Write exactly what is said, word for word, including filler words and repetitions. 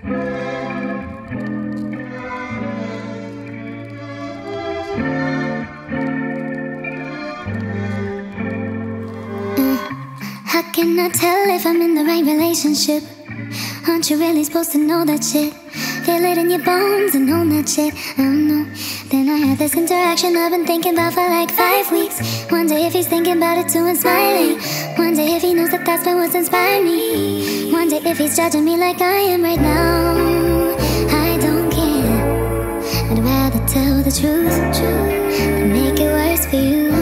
How can I tell if I'm in the right relationship? Aren't you really supposed to know that shit? Feel it in your bones and own that shit. I don't know. Then I had this interaction I've been thinking about for like five weeks. Wonder if he's thinking about it too and smiling. Wonder if he knows that that's been what's inspired me. Wonder if he's judging me like I am right now. I don't care. I'd rather tell the truth than make it worse for you.